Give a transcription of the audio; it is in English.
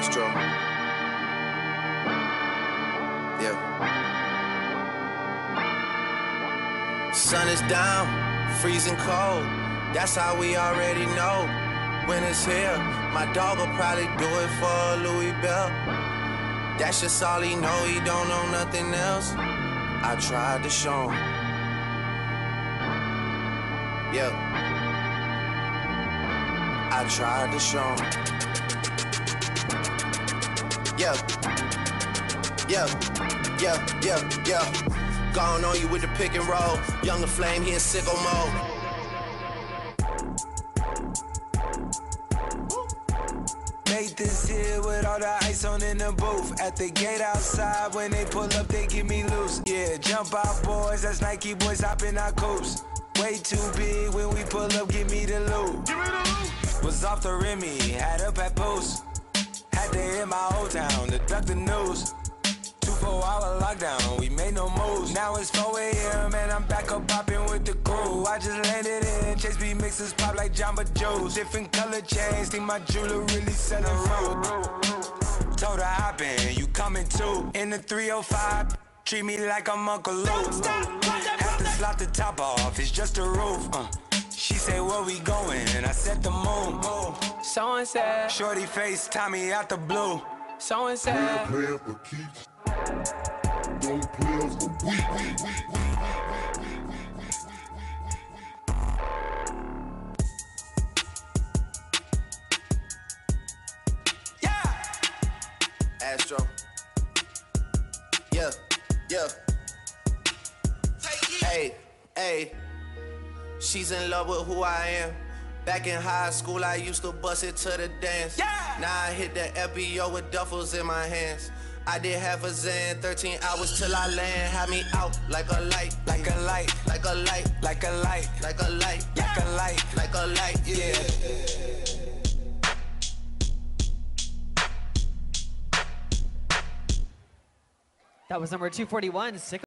Astro. Yeah. Sun is down, freezing cold. That's how we already know. When it's here, my dog will probably do it for Louis Bell. That's just all he know, he don't know nothing else. I tried to show him. Yeah. I tried to show him. Yeah. Yeah. Yeah. Yeah. Yeah. Gone on you with the pick and roll. Younger Flame, he in sicko mode. Made this here with all the ice on in the booth. At the gate outside, when they pull up, they get me loose. Yeah, jump out, boys. That's Nike boys hopping our coops. Way too big when we pull up, give me the loot. Was off the Remy, had up at post. Had to hit my old town to duck the news. 24-hour lockdown, we made no moves. Now it's 4 a.m. and I'm back up popping with the crew. I just landed in, Chase B mixes pop like Jamba Joe's. Different color chains, think my jeweler really set a road. Told her hop in, you coming too. In the 305, treat me like I'm Uncle Luke. Have to slot the top off, it's just a roof. She say, where we going? I said the moon. Someone said, shorty face, Tommy out the blue. Someone said, play for keeps. Don't play us for weak. yeah! Astro. Yeah. Yeah. Hey. Hey. She's in love with who I am. Back in high school, I used to bust it to the dance. Yeah. Now I hit the FBO with duffels in my hands. I did half a Zan, 13 hours till I land. Had me out like a light, Like a light, like a light, like a light, like a light, like a light, like a light, yeah. That was number 241, Sick.